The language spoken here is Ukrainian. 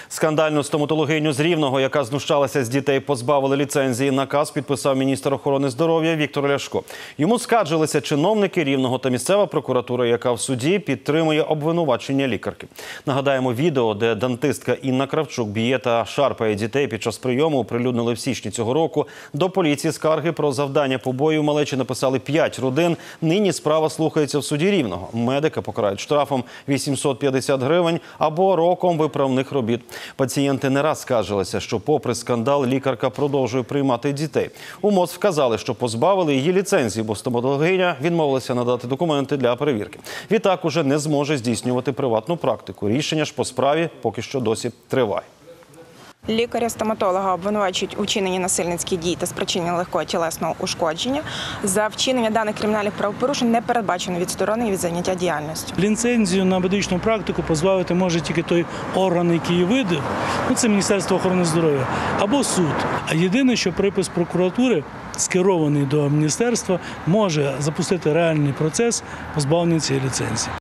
Скандальну стоматологиню з Рівного, яка знущалася з дітей, позбавили ліцензії. Наказ підписав міністр охорони здоров'я Віктор Ляшко. Йому скаржилися чиновники Рівного та місцева прокуратура, яка в суді підтримує обвинувачення лікарки. Нагадаємо, відео, де дантистка Інна Кравчук б'є та шарпає дітей під час прийому, оприлюднили в січні цього року. До поліції скарги про завдання побою малечі написали 5 родин. Нині справа слухається в суді Рівного. Медика покарають штрафом 850 гривень або роком виправних робіт. Пацієнти не раз скаржилися, що попри скандал лікарка продовжує приймати дітей. У МОЗ вказали, що позбавили її ліцензії, бо стоматологиня відмовилася надати документи для перевірки. Відтак уже не зможе здійснювати приватну практику. Рішення ж по справі поки що досі триває. Лікаря-стоматолога обвинувачують у вчиненні насильницьких дій та спричинення легкого тілесного ушкодження. За вчинення даних кримінальних правопорушень не передбачено відсторонення від заняття діяльністю. Ліцензію на медичну практику позбавити може тільки той орган, який її видав, це Міністерство охорони здоров'я, або суд. А єдине, що припис прокуратури, скерований до міністерства, може запустити реальний процес позбавлення цієї ліцензії.